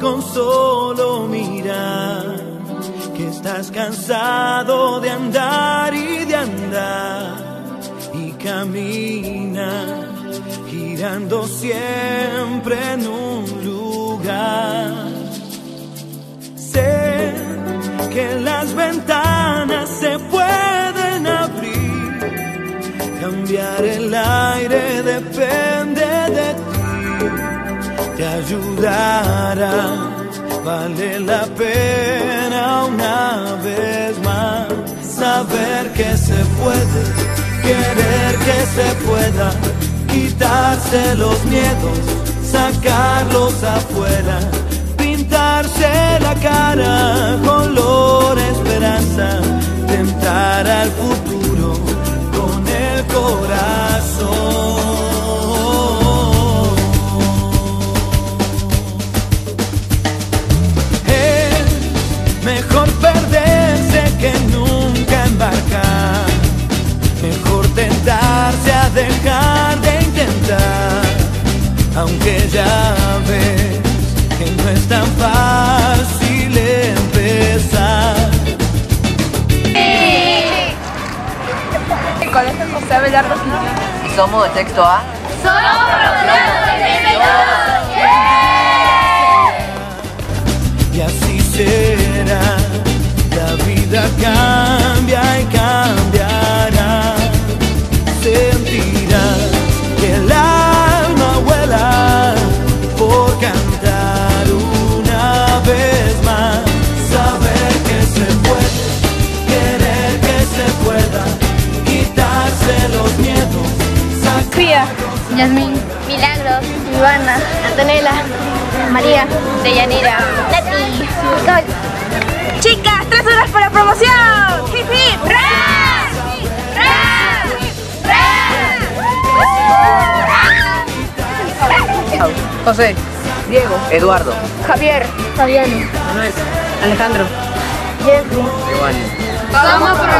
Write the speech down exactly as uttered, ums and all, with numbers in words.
con solo mirar que estás cansado de andar y de andar y camina girando siempre en un lugar. Sé que las ventanas se pueden abrir, cambiar el aire depende de ti, te ayudará, vale la pena una vez más saber que se puede, querer que se pueda, quitarse los miedos, sacarlos afuera, pintarse la cara color esperanza, tentar al futuro con el corazón. Es mejor perderse que nunca embarcar, mejor tentarse a dejar de intentar, aunque ya ves que no es tan fácil empezar. El Colegio José Abelardo Quintana. Y somos de sexto A. ¡Somos profesionales de métodos! Y así será, la vida cambia y cambiará. Sentirás que el alma vuela por cantar una vez más. Saber que se puede, querer que se pueda, quitarse los miedos. Fía, Yasmín, Milagros, Ivana, Antonella, María, Deyanira, Nati, Nicole. Chicas, tres horas para promoción. ¡Hip hip! ¡Ra! ¡Ra! José, Diego, Eduardo, Javier, Fabiano, Manuel, Alejandro, Jeffrey. Giovanni. ¡Somos